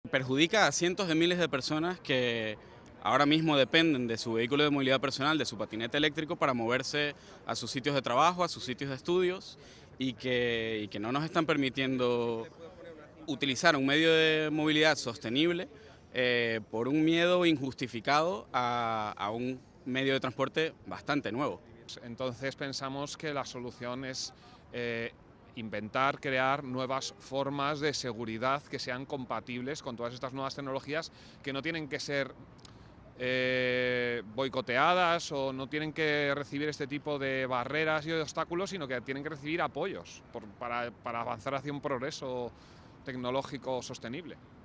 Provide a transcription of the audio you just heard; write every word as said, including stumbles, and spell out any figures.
perjudica a cientos de miles de personas que ahora mismo dependen de su vehículo de movilidad personal, de su patinete eléctrico, para moverse a sus sitios de trabajo, a sus sitios de estudios, y que, y que no nos están permitiendo utilizar un medio de movilidad sostenible eh, por un miedo injustificado a, a un medio de transporte bastante nuevo. Entonces pensamos que la solución es eh, inventar, crear nuevas formas de seguridad que sean compatibles con todas estas nuevas tecnologías, que no tienen que ser eh, boicoteadas o no tienen que recibir este tipo de barreras y obstáculos, sino que tienen que recibir apoyos por, para, para avanzar hacia un progreso tecnológico sostenible.